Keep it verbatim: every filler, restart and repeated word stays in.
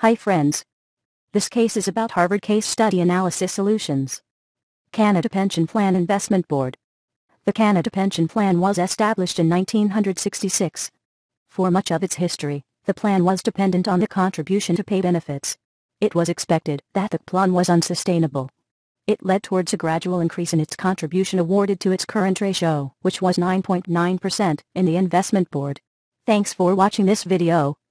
Hi friends. This case is about Harvard Case Study Analysis Solutions. Canada Pension Plan Investment Board. The Canada Pension Plan was established in nineteen sixty-six. For much of its history, the plan was dependent on the contribution to pay benefits. It was expected that the plan was unsustainable. It led towards a gradual increase in its contribution awarded to its current ratio, which was nine point nine percent, in the investment board. Thanks for watching this video.